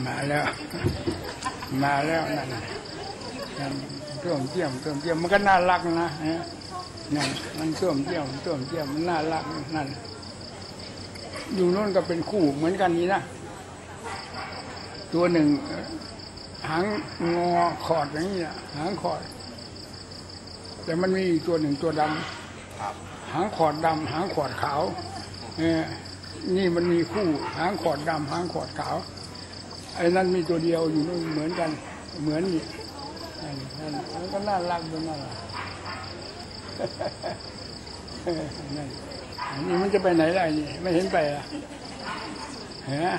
มาแล้วนั่นต้มเจียมมันก็น่ารักนะนั่นมันต้มเจียมมันน่ารักนั่นอยู่โน่นก็เป็นคู่เหมือนกันนี้นะตัวหนึ่งหางงอขอดอย่างนี้นะหางขอดแต่มันมีตัวหนึ่งตัวดำหางขอดดำหางขอดขาวนี่มันมีคู่หางขอดดำหางขอดขาวไอ้นั่นมีตัวเดียวอยู่นู่นเหมือนกันเหมือนนี่นั่นก็น่ารักด้วยน่ารักนี่มันจะไปไหนได้นี่ไม่เห็นไปอ่ะฮะ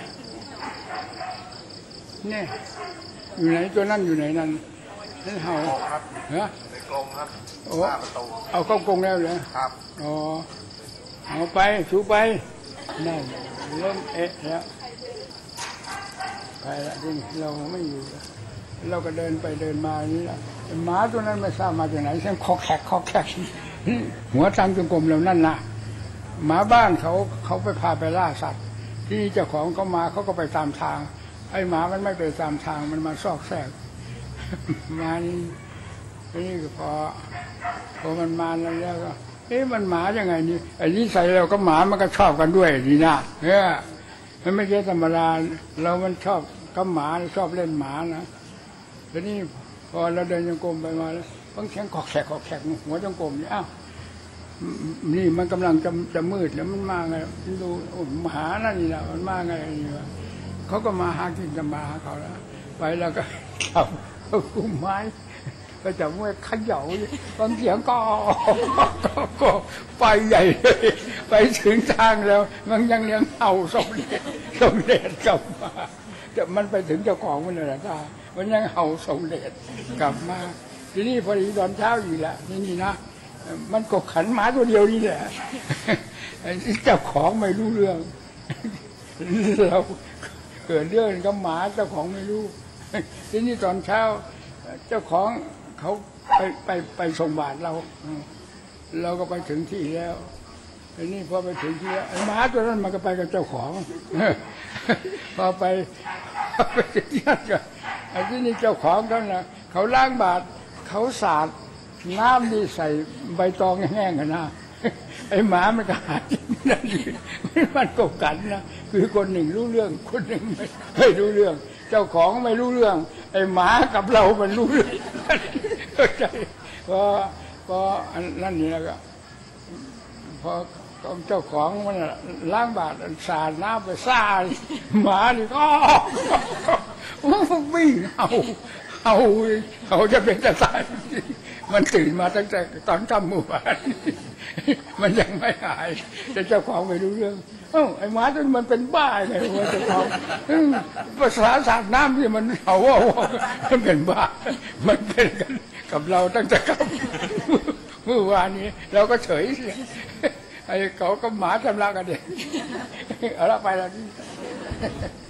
นี่อยู่ไหนตัวนั่นอยู่ไหนนั่นนั่นเห่าฮะในกรงครับโอ้เอาเข้ากรงแล้วเหรอครับอ๋อเอาไปชูไปนั่นเริ่มเอ๊ะแล้วไปละที่เราไม่อยู่เราก็เดินไปเดินมาอย่างนี้ละหมาตัวนั้นไม่ทราบมาจากไหนเสียงคอแขกหัวตั้งจงกรมแล้วนั่นนะหมาบ้านเขาไปพาไปล่าสัตว์ที่นี่เจ้าของเขามาเขาก็ไปตามทางไอ้หมามันไม่ไปตามทางมันมาซอกแซกมานี่ก็พอมันมาแล้วก็มันหมายังไงนี่ไอ้นี่ใส่เราก็หมามันก็ชอบกันด้วยดีนะมันไม่ใช่ธรรมดาเรามันชอบกับหมาชอบเล่นหมานะทีนี้พอเราเดินจงกรมไปมาแล้วต้องแข็งขอกแขกหัวจงกรมนี่อ้าวนี่มันกำลังจะมืดแล้วมันมาไงดูหมานั่นนี่แหละมันมาไงนี่วะเขาก็มาหากินจะมาหาเขาแล้วไปแล้วก็จับกุ้มไม้ไปจับมวยขย่าฟังเสียงก็ไปใหญ่เลยไปถึงทางแล้วมันยังเลี้ยงเห่าสมเด็จกลับมาแต่มันไปถึงเจ้าของมันเลยนะมันยังเห่าสมเด็จกลับมาทีนี้พอดีตอนเช้าอยู่แหละนี่นะมันก็ขันหมาตัวเดียวนี่แหละเจ้าของไม่รู้เรื่องเราเกิดเรื่องกับหมาเจ้าของไม่รู้ทีนี้ตอนเช้าเจ้าของเขาไปส่งบาตรเราก็ไปถึงที่แล้วทีนี้พอไปถึงที่แล้วหมาตัวนั้นมันก็ไปกับเจ้าของพอไปที่นั่นก็ที่นี่เจ้าของเขานะเขาล้างบาตรเขาสาดน้ำนี่ใส่ใบตองแห้งกันนะไอ้หมามันก็หากินนั่นมันก็กันนะคือคนหนึ่งรู้เรื่องคนหนึ่งไม่รู้เรื่องเจ้าของไม่รู้เรื่องไอ้หมากับเรามันรู้เรื่องพอนั่นนี่แล้วก็พอเจ้าของมันล้างบาตรสาดน้ำไปซ่าหมานี่ก็วิ่งเอาจะเป็นจะตายมันตื่นมาตั้งแต่ตอนค่ำเมื่อวานมันยังไม่หายแต่เจ้าของไม่รู้เรื่องไอ้หมาตัวมันเป็นบ้าไงว่าเจ้าของภาษาสาดน้ำที่มันเอาว่ามันเป็นบ้ามันเป็นกันกับเราตั้งแต่ค่ำเมื่อวานนี้เราก็เฉยเสียไอ้เขาก็หมาจำลากันเด็กเอาละไปแล้ว